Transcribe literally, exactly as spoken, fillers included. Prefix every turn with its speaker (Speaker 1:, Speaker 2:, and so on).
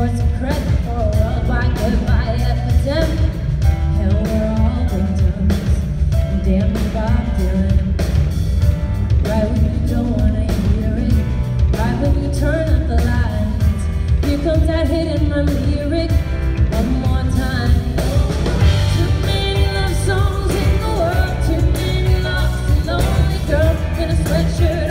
Speaker 1: for some credit for a worldwide goodbye epidemic. Hell, we're all victims. And damn it, Bob Dylan. Right when you don't wanna hear it, right when you turn up the lights, here comes that hit in my lyric. One more time. Too many love songs in the world, too many lost and lonely girls in a sweatshirt.